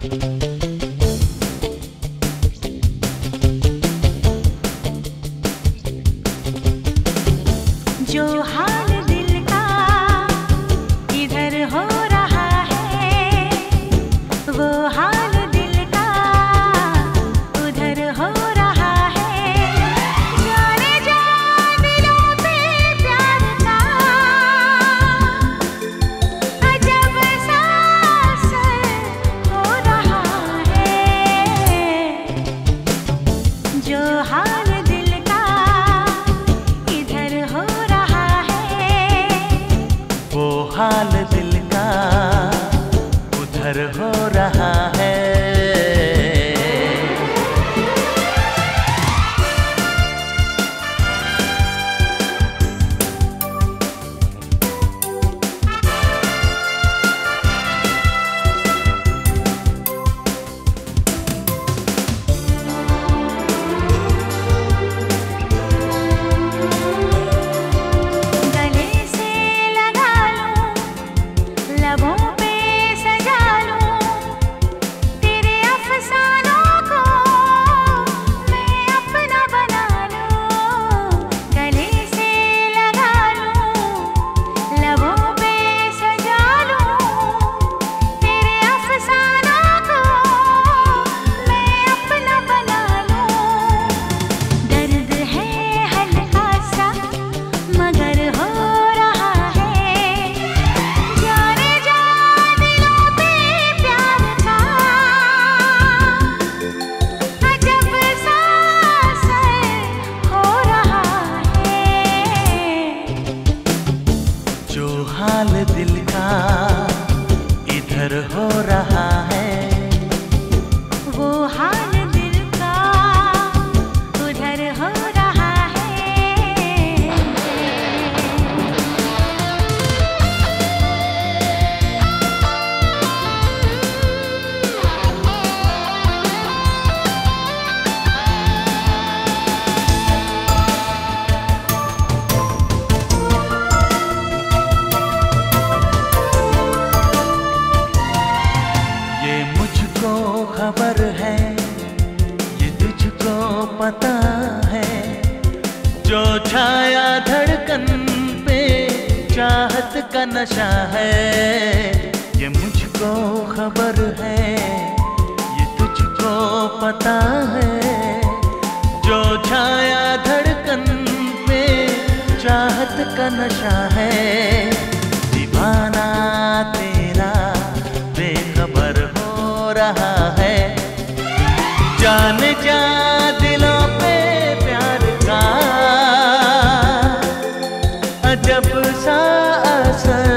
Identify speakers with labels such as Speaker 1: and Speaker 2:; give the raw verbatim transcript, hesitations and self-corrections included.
Speaker 1: जो हाल दिल का इधर हो रहा है, वो हाल दिल का उधर हो रहा है। जाने जा दिलों पे प्यार का अजब सा असर हो रहा है। जो हाल दिल का इधर हो
Speaker 2: वो हाल दिल का उधर हो रहा है। हाल दिल का इधर हो रहा है,
Speaker 1: वो हाल दिल का उधर हो रहा है।
Speaker 2: खबर है ये तुझको पता है, जो छाया धड़कन पे चाहत का नशा है। ये मुझको खबर है ये तुझको पता है, जो छाया धड़कन पे चाहत का नशा है। दीवाना तेरा बेखबर हो रहा है, जान जा दिलों पे प्यार का अजब सा असर